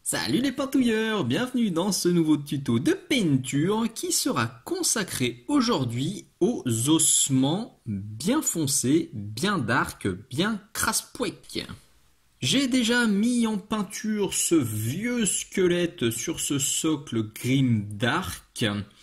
Salut les pintouilleurs, bienvenue dans ce nouveau tuto de peinture qui sera consacré aujourd'hui aux ossements bien foncés, bien dark, bien craspouec. J'ai déjà mis en peinture ce vieux squelette sur ce socle grim dark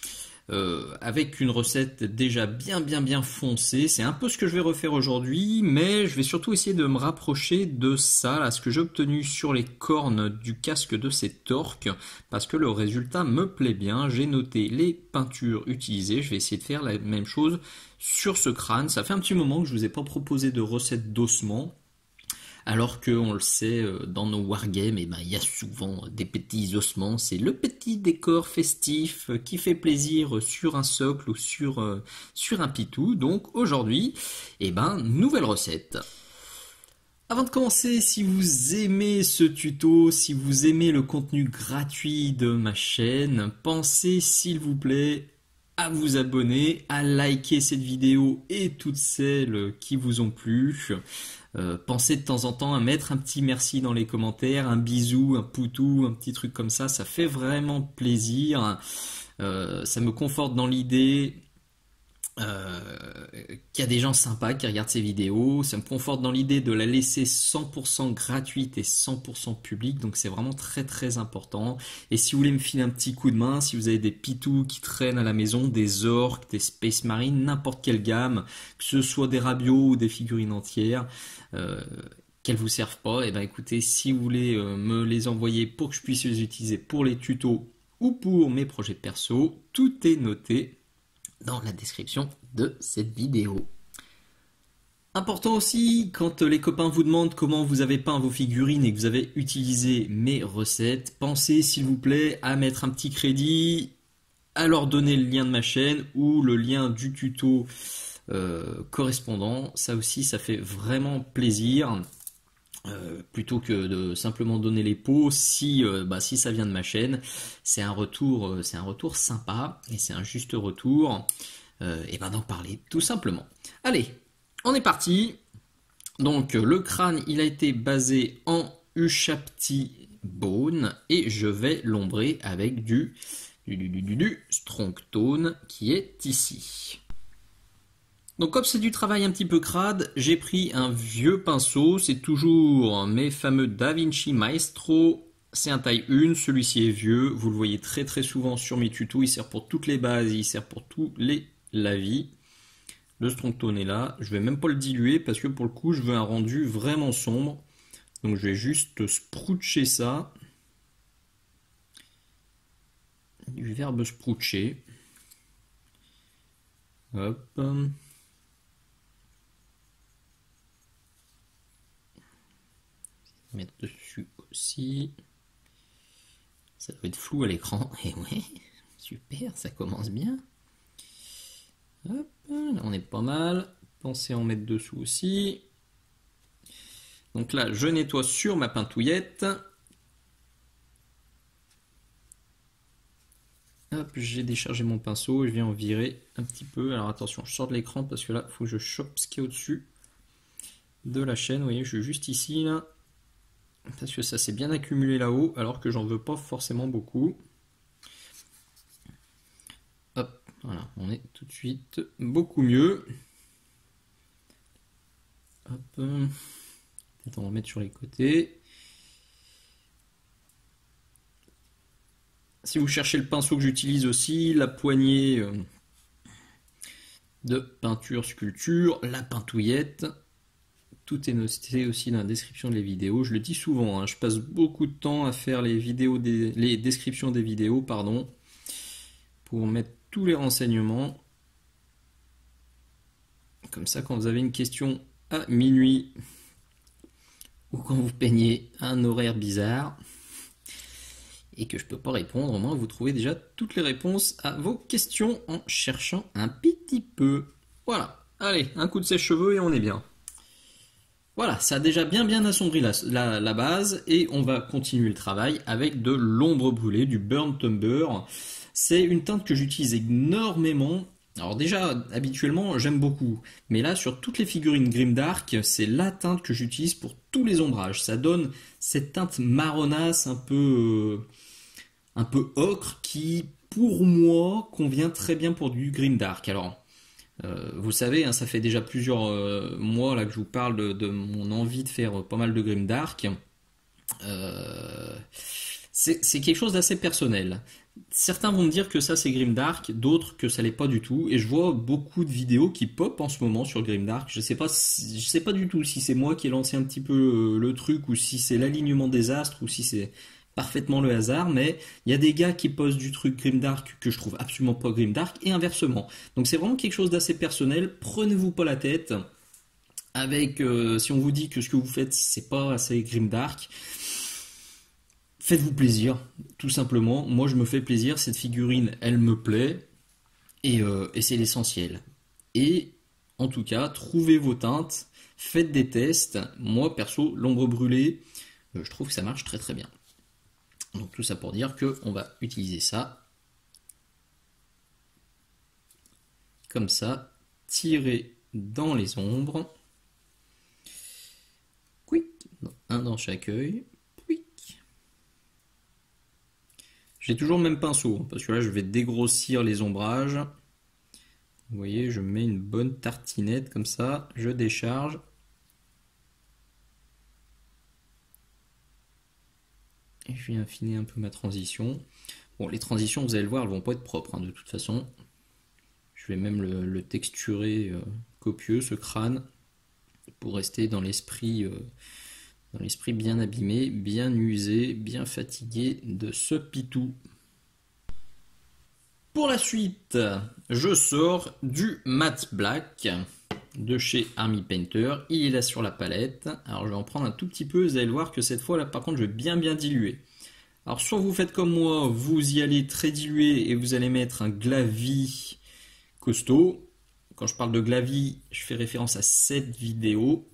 avec une recette déjà bien foncée. C'est un peu ce que je vais refaire aujourd'hui, mais je vais surtout essayer de me rapprocher de ça, là, ce que j'ai obtenu sur les cornes du casque de cet orc, parce que le résultat me plaît bien. J'ai noté les peintures utilisées, je vais essayer de faire la même chose sur ce crâne. Ça fait un petit moment que je vous ai pas proposé de recette d'ossements. Alors que, on le sait, dans nos wargames, il y a souvent des petits ossements. C'est le petit décor festif qui fait plaisir sur un socle ou sur un pitou. Donc aujourd'hui, nouvelle recette. Avant de commencer, si vous aimez ce tuto, si vous aimez le contenu gratuit de ma chaîne, pensez s'il vous plaît à vous abonner, à liker cette vidéo et toutes celles qui vous ont plu. Pensez de temps en temps à mettre un petit merci dans les commentaires, un bisou, un poutou, un petit truc comme ça fait vraiment plaisir. Ça me conforte dans l'idée qu'il y a des gens sympas qui regardent ces vidéos. Ça me conforte dans l'idée de la laisser 100% gratuite et 100% publique. Donc c'est vraiment très important. Et si vous voulez me filer un petit coup de main, si vous avez des pitous qui traînent à la maison, des orques, des space marines, n'importe quelle gamme, que ce soit des rabios ou des figurines entières, qu'elles vous servent pas, écoutez, si vous voulez me les envoyer pour que je puisse les utiliser pour les tutos ou pour mes projets perso, tout est noté dans la description de cette vidéo. Important aussi, quand les copains vous demandent comment vous avez peint vos figurines et que vous avez utilisé mes recettes, pensez s'il vous plaît à mettre un petit crédit, à leur donner le lien de ma chaîne ou le lien du tuto correspondant. Ça aussi, ça fait vraiment plaisir. Plutôt que de simplement donner les pots, si ça vient de ma chaîne, c'est un retour sympa et c'est un juste retour d'en parler tout simplement. Allez, on est parti. Donc le crâne, il a été basé en Ushabti Bone et je vais l'ombrer avec du Strong Tone qui est ici. Donc comme c'est du travail un petit peu crade, j'ai pris un vieux pinceau, c'est toujours mes fameux Da Vinci Maestro, c'est un taille 1, celui-ci est vieux, vous le voyez très souvent sur mes tutos, il sert pour toutes les bases, il sert pour tous les lavis. Le Strong Tone est là, je vais même pas le diluer parce que pour le coup je veux un rendu vraiment sombre, donc je vais juste sproucher ça, du verbe sproucher, hop. Mettre dessus aussi. Ça doit être flou à l'écran. Et ouais, super, ça commence bien. Hop, là on est pas mal. Pensez à en mettre dessous aussi. Donc là, je nettoie sur ma pintouillette. Hop, j'ai déchargé mon pinceau et je viens en virer un petit peu. Alors attention, je sors de l'écran parce que là, il faut que je chope ce qui est au-dessus de la chaîne. Vous voyez, je suis juste ici, là. Parce que ça s'est bien accumulé là-haut, alors que j'en veux pas forcément beaucoup. Hop, voilà, on est tout de suite beaucoup mieux. Hop, peut-être on va mettre sur les côtés. Si vous cherchez le pinceau que j'utilise aussi, la poignée de peinture sculpture, la pintouillette. Tout est noté aussi dans la description des vidéos. Je le dis souvent, hein, je passe beaucoup de temps à faire les descriptions des vidéos, pour mettre tous les renseignements. Comme ça, quand vous avez une question à minuit, ou quand vous peignez un horaire bizarre, et que je ne peux pas répondre, au moins vous trouvez déjà toutes les réponses à vos questions en cherchant un petit peu. Voilà, allez, un coup de sèche-cheveux et on est bien. Voilà, ça a déjà bien assombri la base et on va continuer le travail avec de l'ombre brûlée, du Burnt Umber. C'est une teinte que j'utilise énormément Alors déjà, habituellement, j'aime beaucoup. Mais là, sur toutes les figurines Grimdark, c'est la teinte que j'utilise pour tous les ombrages. Ça donne cette teinte marronasse un peu ocre qui, pour moi, convient très bien pour du Grimdark. Alors, vous savez, hein, ça fait déjà plusieurs mois là que je vous parle de mon envie de faire pas mal de Grimdark. Euh, c'est quelque chose d'assez personnel. Certains vont me dire que ça c'est Grimdark, d'autres que ça l'est pas du tout. Et je vois beaucoup de vidéos qui pop en ce moment sur Grimdark. Je sais pas du tout si c'est moi qui ai lancé un petit peu le truc ou si c'est l'alignement des astres ou si c'est parfaitement le hasard. Mais il y a des gars qui postent du truc Grimdark que je trouve absolument pas Grimdark et inversement. Donc c'est vraiment quelque chose d'assez personnel. Prenez-vous pas la tête avec si on vous dit que ce que vous faites c'est pas assez Grimdark. Faites-vous plaisir, tout simplement. Moi, je me fais plaisir. Cette figurine, elle me plaît. Et c'est l'essentiel. Et en tout cas, trouvez vos teintes. Faites des tests. Moi, perso, l'ombre brûlée, je trouve que ça marche très très bien. Donc tout ça pour dire qu'on va utiliser ça. Comme ça. Tirer dans les ombres. Quick. Un dans chaque œil. J'ai toujours le même pinceau, parce que là je vais dégrossir les ombrages. Vous voyez, je mets une bonne tartinette comme ça, je décharge. Et je viens affiner un peu ma transition. Bon, les transitions, vous allez le voir, elles vont pas être propres, hein, de toute façon. Je vais même le texturer copieux, ce crâne, pour rester dans l'esprit bien abîmé, bien usé, bien fatigué de ce pitou. Pour la suite, je sors du Matte Black de chez Army Painter. Il est là sur la palette. Alors je vais en prendre un tout petit peu. Vous allez le voir que cette fois là, par contre, je vais bien diluer. Alors soit vous faites comme moi, vous y allez très diluer et vous allez mettre un Glavie costaud. Quand je parle de Glavie, je fais référence à cette vidéo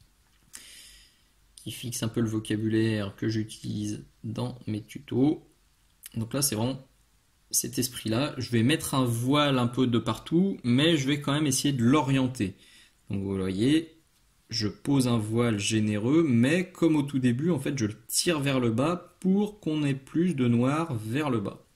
qui fixe un peu le vocabulaire que j'utilise dans mes tutos. Donc là, c'est vraiment cet esprit-là. Je vais mettre un voile un peu de partout, mais je vais quand même essayer de l'orienter. Donc vous voyez, je pose un voile généreux, mais comme au tout début, en fait, je le tire vers le bas pour qu'on ait plus de noir vers le bas.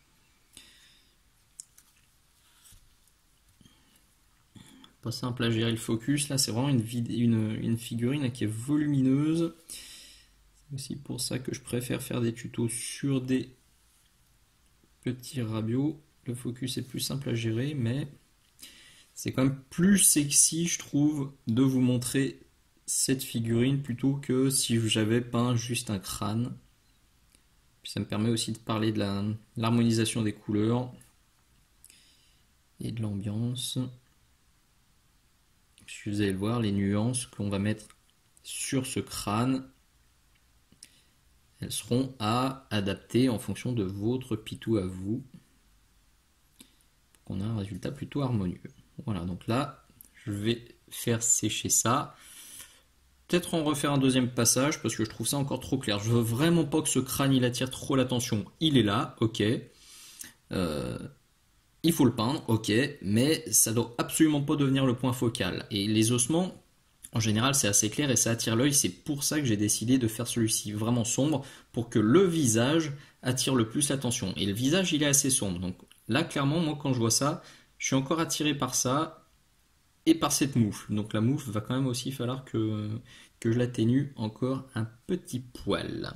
Pas simple à gérer le focus, là c'est vraiment une figurine qui est volumineuse. C'est aussi pour ça que je préfère faire des tutos sur des petits rabios. Le focus est plus simple à gérer, mais c'est quand même plus sexy, je trouve, de vous montrer cette figurine plutôt que si j'avais peint juste un crâne. Puis ça me permet aussi de parler de l'harmonisation des couleurs et de l'ambiance. Vous allez le voir, les nuances qu'on va mettre sur ce crâne, elles seront à adapter en fonction de votre pitou à vous, pour qu'on ait un résultat plutôt harmonieux. Voilà, donc là, je vais faire sécher ça. Peut-être en refaire un deuxième passage, parce que je trouve ça encore trop clair. Je veux vraiment pas que ce crâne il attire trop l'attention. Il est là, ok. Il faut le peindre, ok, mais ça doit absolument pas devenir le point focal. Et les ossements, en général, c'est assez clair et ça attire l'œil. C'est pour ça que j'ai décidé de faire celui-ci vraiment sombre, pour que le visage attire le plus l'attention. Et le visage, il est assez sombre. Donc là, clairement, moi, quand je vois ça, je suis encore attiré par ça et par cette moufle. Donc la moufle va quand même aussi falloir que je l'atténue encore un petit poil.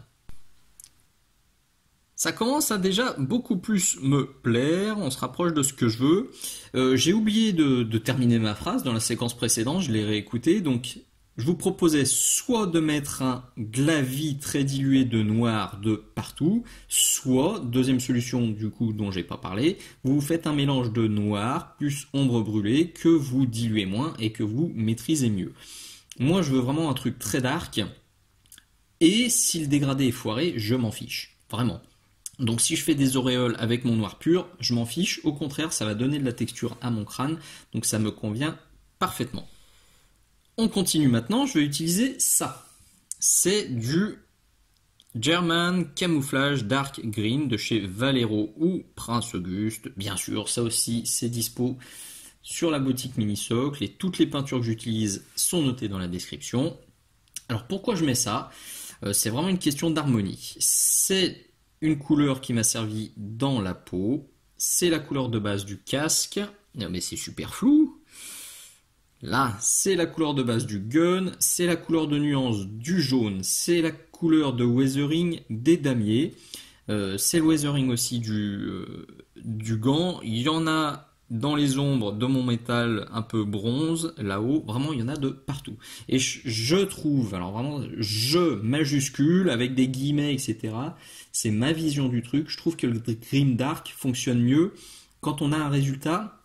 Ça commence à déjà beaucoup plus me plaire, on se rapproche de ce que je veux. J'ai oublié de terminer ma phrase dans la séquence précédente, je l'ai réécoutée, donc je vous proposais soit de mettre un Glavie très dilué de noir de partout, soit, deuxième solution du coup dont j'ai pas parlé, vous faites un mélange de noir plus ombre brûlée que vous diluez moins et que vous maîtrisez mieux. Moi je veux vraiment un truc très dark, et si le dégradé est foiré, je m'en fiche, vraiment. Donc si je fais des auréoles avec mon noir pur, je m'en fiche, au contraire ça va donner de la texture à mon crâne, donc ça me convient parfaitement. On continue maintenant, je vais utiliser ça. C'est du German Camouflage Dark Green de chez Vallejo ou Prince Auguste, bien sûr, ça aussi c'est dispo sur la boutique Minisocle et toutes les peintures que j'utilise sont notées dans la description. Alors pourquoi je mets ça? C'est vraiment une question d'harmonie. C'est une couleur qui m'a servi dans la peau, c'est la couleur de base du casque, non, mais c'est super flou. Là, c'est la couleur de base du gun, c'est la couleur de nuance du jaune, c'est la couleur de weathering des damiers, c'est le weathering aussi du gant. Il y en a dans les ombres de mon métal un peu bronze, là-haut, vraiment il y en a de partout. Et je trouve, alors vraiment, je majuscule avec des guillemets, etc. C'est ma vision du truc. Je trouve que le Grim Dark fonctionne mieux quand on a un résultat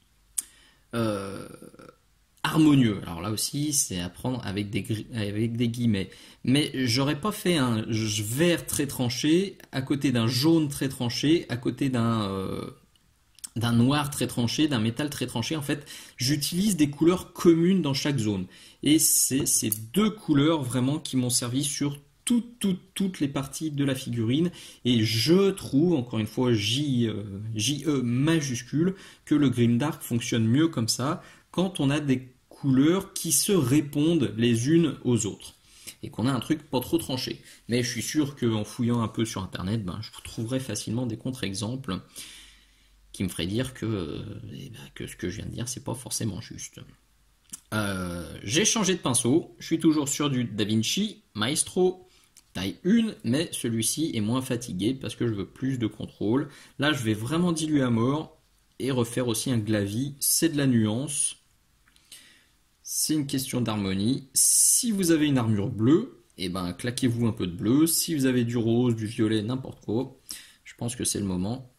harmonieux. Alors là aussi, c'est à prendre avec des guillemets. Mais j'aurais pas fait un vert très tranché à côté d'un jaune très tranché, à côté d'un noir très tranché, d'un métal très tranché. En fait, j'utilise des couleurs communes dans chaque zone. Et c'est ces deux couleurs vraiment qui m'ont servi sur toutes les parties de la figurine. Et je trouve, encore une fois, JE majuscule, que le Grimdark fonctionne mieux comme ça, quand on a des couleurs qui se répondent les unes aux autres. Et qu'on a un truc pas trop tranché. Mais je suis sûr qu'en fouillant un peu sur internet, je trouverai facilement des contre-exemples qui me ferait dire que ce que je viens de dire, c'est pas forcément juste. J'ai changé de pinceau, je suis toujours sur du Da Vinci Maestro taille 1, mais celui-ci est moins fatigué parce que je veux plus de contrôle. Là, je vais vraiment diluer à mort et refaire aussi un glavis. C'est de la nuance, c'est une question d'harmonie. Si vous avez une armure bleue, claquez-vous un peu de bleu. Si vous avez du rose, du violet, n'importe quoi, je pense que c'est le moment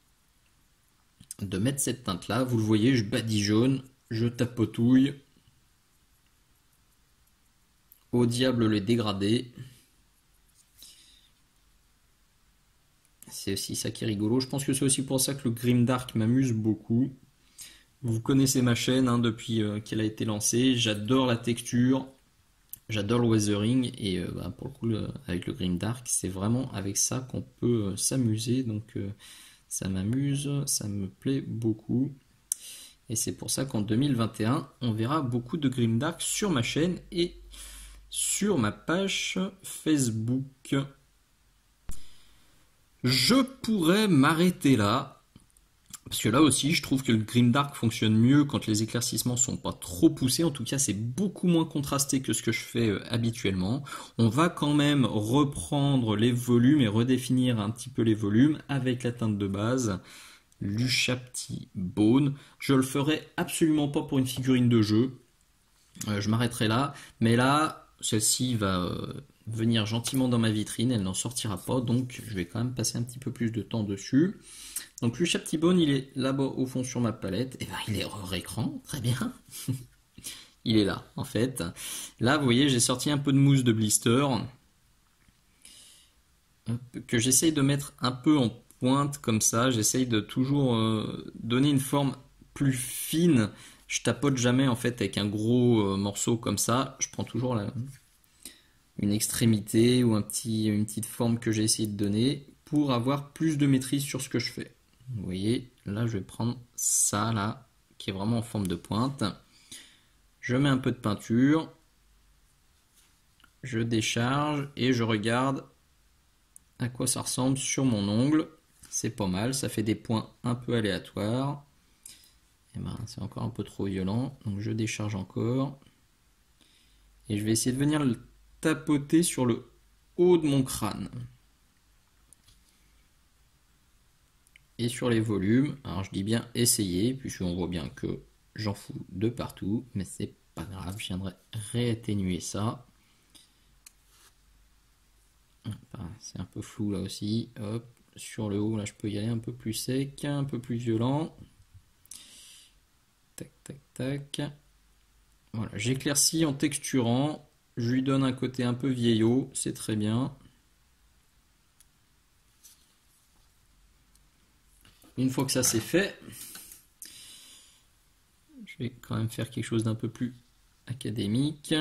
de mettre cette teinte là. Vous le voyez, je badigeonne, je tapotouille. Au diable les dégradés. C'est aussi ça qui est rigolo. Je pense que c'est aussi pour ça que le Grimdark m'amuse beaucoup. Vous connaissez ma chaîne depuis qu'elle a été lancée. J'adore la texture, j'adore le weathering et pour le coup avec le Grimdark, c'est vraiment avec ça qu'on peut s'amuser. Donc ça m'amuse, ça me plaît beaucoup. Et c'est pour ça qu'en 2021, on verra beaucoup de Grimdark sur ma chaîne et sur ma page Facebook. Je pourrais m'arrêter là, parce que là aussi je trouve que le Grimdark fonctionne mieux quand les éclaircissements sont pas trop poussés. En tout cas, c'est beaucoup moins contrasté que ce que je fais habituellement. On va quand même reprendre les volumes et redéfinir un petit peu les volumes avec la teinte de base Luchapti Bone. Je le ferai absolument pas pour une figurine de jeu. Je m'arrêterai là, mais là, celle-ci va venir gentiment dans ma vitrine, elle n'en sortira pas, donc je vais quand même passer un petit peu plus de temps dessus. Donc Luchapti Bone, il est là-bas au fond sur ma palette, et il est hors écran, très bien. Il est là, en fait. Là, vous voyez, j'ai sorti un peu de mousse de blister, que j'essaye de mettre un peu en pointe comme ça, j'essaye de toujours donner une forme plus fine. Je tapote jamais en fait avec un gros morceau comme ça. Je prends toujours une extrémité ou une petite forme que j'ai essayé de donner pour avoir plus de maîtrise sur ce que je fais. Vous voyez, là je vais prendre ça là, qui est vraiment en forme de pointe. Je mets un peu de peinture, je décharge et je regarde à quoi ça ressemble sur mon ongle. C'est pas mal, ça fait des points un peu aléatoires. C'est encore un peu trop violent, donc je décharge encore. Et je vais essayer de venir le tapoter sur le haut de mon crâne. Et sur les volumes, alors je dis bien essayer, puisqu'on voit bien que j'en fous de partout, mais c'est pas grave, je viendrai réatténuer ça. C'est un peu flou là aussi. Hop, sur le haut, là je peux y aller un peu plus sec, un peu plus violent. Tac, tac, tac. Voilà, j'éclaircis en texturant. Je lui donne un côté un peu vieillot, c'est très bien. Une fois que ça c'est fait, je vais quand même faire quelque chose d'un peu plus académique.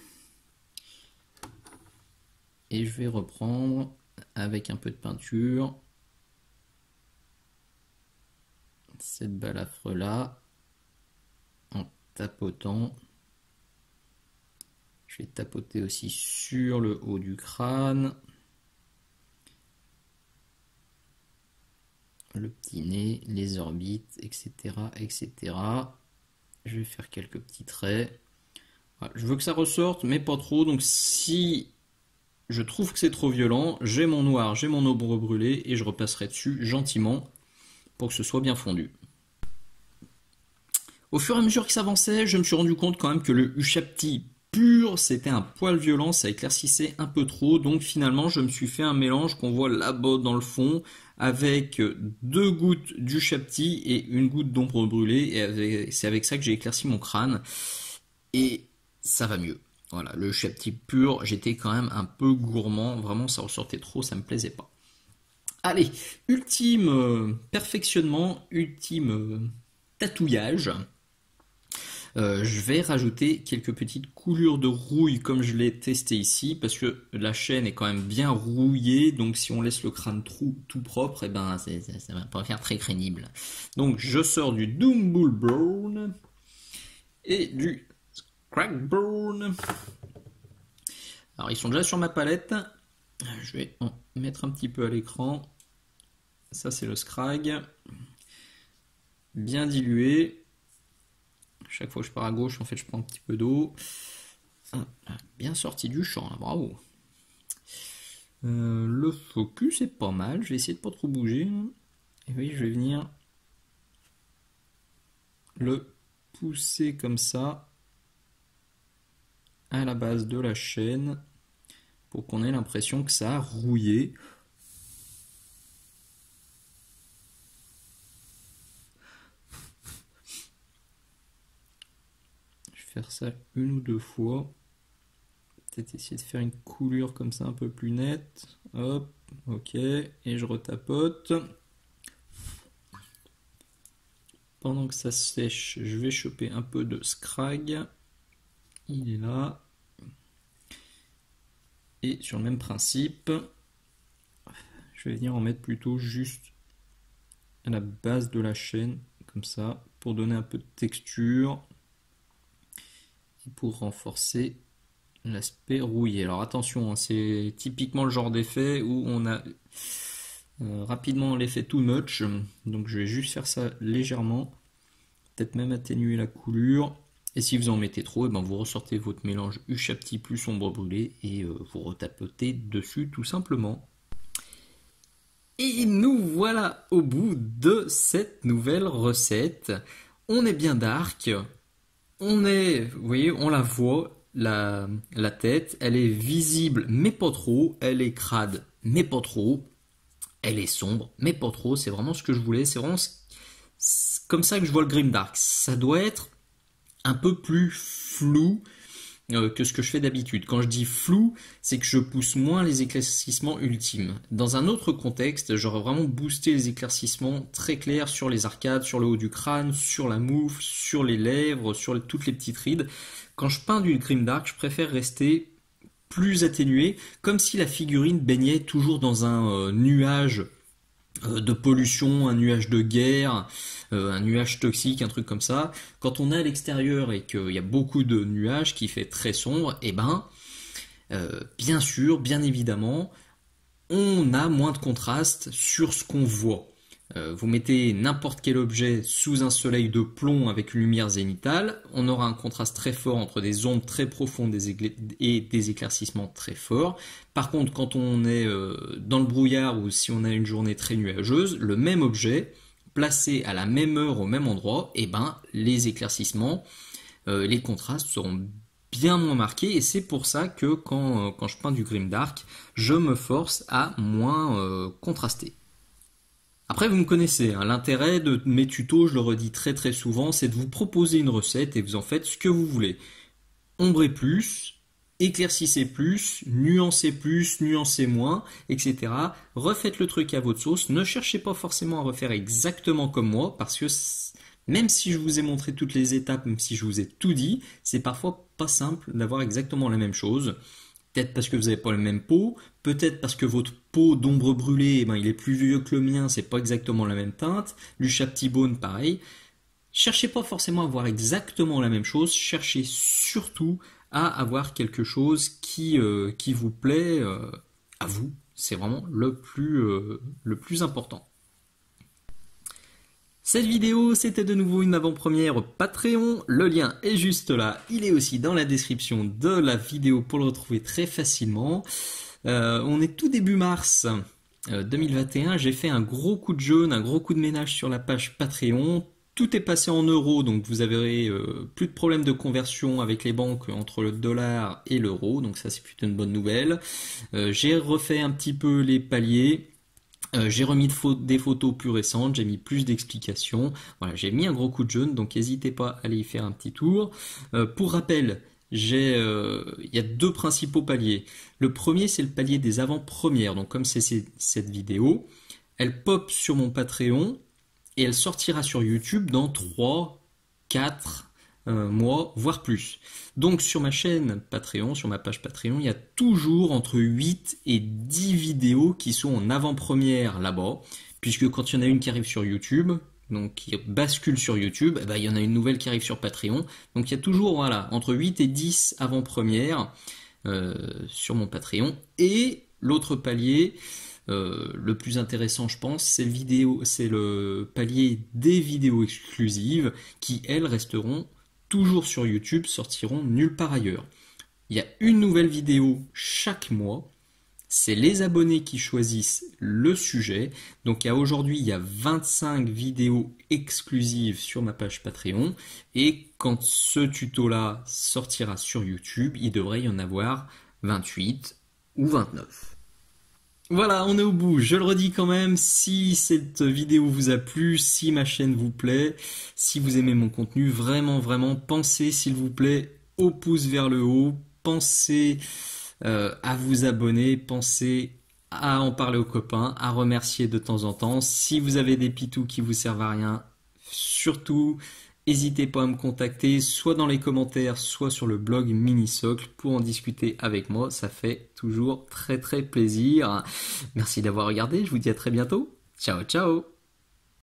Et je vais reprendre avec un peu de peinture cette balafre là. en tapotant. Je vais tapoter aussi sur le haut du crâne. Le petit nez, les orbites, etc., etc. Je vais faire quelques petits traits. Voilà, je veux que ça ressorte, mais pas trop. Donc si je trouve que c'est trop violent, j'ai mon noir, j'ai mon ombre brûlée et je repasserai dessus gentiment pour que ce soit bien fondu. Au fur et à mesure que ça avançait, je me suis rendu compte quand même que le Ushabti pur, c'était un poil violent, ça éclaircissait un peu trop, donc finalement je me suis fait un mélange qu'on voit là-bas dans le fond, avec 2 gouttes d'Ushabti et une goutte d'ombre brûlée, et c'est avec ça que j'ai éclairci mon crâne, et ça va mieux. Voilà, le Ushabti pur, j'étais quand même un peu gourmand, vraiment ça ressortait trop, ça me plaisait pas. Allez, ultime perfectionnement, ultime tatouillage. Je vais rajouter quelques petites coulures de rouille comme je l'ai testé ici parce que la chaîne est quand même bien rouillée, donc si on laisse le crâne tout propre, et ben ça va pas faire très crédible. Donc je sors du Doombull Brown et du Crackburn. Alors ils sont déjà sur ma palette, je vais en mettre un petit peu à l'écran. Ça c'est le Scrag, bien dilué. Chaque fois que je pars à gauche, en fait, je prends un petit peu d'eau. Bien sorti du champ, là, bravo. Le focus est pas mal. Je vais essayer de pas trop bouger. Et oui, je vais venir le pousser comme ça à la base de la chaîne pour qu'on ait l'impression que ça a rouillé. Faire ça 1 ou 2 fois. Peut-être essayer de faire une coulure comme ça un peu plus nette. Hop, ok. Et je retapote. Pendant que ça sèche, je vais choper un peu de Scrag. Il est là. Et sur le même principe, je vais venir en mettre plutôt juste à la base de la chaîne, comme ça, pour donner un peu de texture. Pour renforcer l'aspect rouillé. Alors attention, hein, c'est typiquement le genre d'effet où on a rapidement l'effet too much, donc je vais juste faire ça légèrement, peut-être même atténuer la coulure, et si vous en mettez trop, et ben vous ressortez votre mélange Ushabti plus ombre brûlée et vous retapotez dessus tout simplement. Et nous voilà au bout de cette nouvelle recette. On est bien dark. Vous voyez, on la voit, la tête, elle est visible mais pas trop, elle est crade mais pas trop, elle est sombre mais pas trop, c'est vraiment ce que je voulais, c'est vraiment comme ça que je vois le grimdark. Ça doit être un peu plus flou que ce que je fais d'habitude. Quand je dis flou, c'est que je pousse moins les éclaircissements ultimes. Dans un autre contexte, j'aurais vraiment boosté les éclaircissements très clairs sur les arcades, sur le haut du crâne, sur la moufle, sur les lèvres, sur toutes les petites rides. Quand je peins du grimdark, je préfère rester plus atténué, comme si la figurine baignait toujours dans un nuage de pollution, un nuage de guerre, un nuage toxique, un truc comme ça. Quand on est à l'extérieur et qu'il y a beaucoup de nuages qui fait très sombre, et ben, bien sûr, bien évidemment, on a moins de contraste sur ce qu'on voit. Vous mettez n'importe quel objet sous un soleil de plomb avec une lumière zénitale, on aura un contraste très fort entre des ombres très profondes et des éclaircissements très forts. Par contre, quand on est dans le brouillard ou si on a une journée très nuageuse, le même objet, placé à la même heure au même endroit, et ben, les éclaircissements, les contrastes seront bien moins marqués, et c'est pour ça que quand je peins du grimdark, je me force à moins contraster. Après, vous me connaissez, hein, l'intérêt de mes tutos, je le redis très très souvent, c'est de vous proposer une recette et vous en faites ce que vous voulez. Ombrez plus, éclaircissez plus, nuancez moins, etc. Refaites le truc à votre sauce, ne cherchez pas forcément à refaire exactement comme moi, parce que même si je vous ai montré toutes les étapes, même si je vous ai tout dit, c'est parfois pas simple d'avoir exactement la même chose. Peut-être parce que vous n'avez pas le même pot, peut-être parce que votre pot d'ombre brûlée, il est plus vieux que le mien, c'est pas exactement la même teinte. L'Ushabti Bone, pareil. cherchez pas forcément à avoir exactement la même chose, cherchez surtout à avoir quelque chose qui vous plaît à vous. C'est vraiment le plus important. Cette vidéo, c'était de nouveau une avant-première Patreon. Le lien est juste là. Il est aussi dans la description de la vidéo pour le retrouver très facilement. On est tout début mars 2021. J'ai fait un gros coup de jeûne, un gros coup de ménage sur la page Patreon. Tout est passé en euros, donc vous avez plus de problème de conversion avec les banques entre le dollar et l'euro. Donc ça, c'est plutôt une bonne nouvelle. J'ai refait un petit peu les paliers. J'ai remis des photos plus récentes, j'ai mis plus d'explications. Voilà, j'ai mis un gros coup de jeûne, donc n'hésitez pas à aller y faire un petit tour. Pour rappel, il y a deux principaux paliers. Le premier, c'est le palier des avant-premières. Donc comme c'est cette vidéo, elle pop sur mon Patreon et elle sortira sur YouTube dans 3, 4 mois, voire plus. Donc sur ma chaîne Patreon, sur ma page Patreon, il y a toujours entre 8 et 10 vidéos qui sont en avant-première là-bas, puisque quand il y en a une qui arrive sur YouTube, donc qui bascule sur YouTube, eh ben, il y en a une nouvelle qui arrive sur Patreon. Donc il y a toujours voilà, entre 8 et 10 avant-premières sur mon Patreon. Et l'autre palier, le plus intéressant je pense, c'est le palier des vidéos exclusives qui elles resteront toujours sur YouTube, sortiront nulle part ailleurs. Il y a une nouvelle vidéo chaque mois. C'est les abonnés qui choisissent le sujet. Donc aujourd'hui, il y a 25 vidéos exclusives sur ma page Patreon. Et quand ce tuto-là sortira sur YouTube, il devrait y en avoir 28 ou 29. Voilà, on est au bout. Je le redis quand même, si cette vidéo vous a plu, si ma chaîne vous plaît, si vous aimez mon contenu, vraiment, pensez s'il vous plaît au pouce vers le haut, pensez à vous abonner, pensez à en parler aux copains, à remercier de temps en temps. Si vous avez des pitous qui vous servent à rien, surtout, n'hésitez pas à me contacter, soit dans les commentaires, soit sur le blog Minisocle pour en discuter avec moi. Ça fait toujours très plaisir. Merci d'avoir regardé, je vous dis à très bientôt. Ciao, ciao!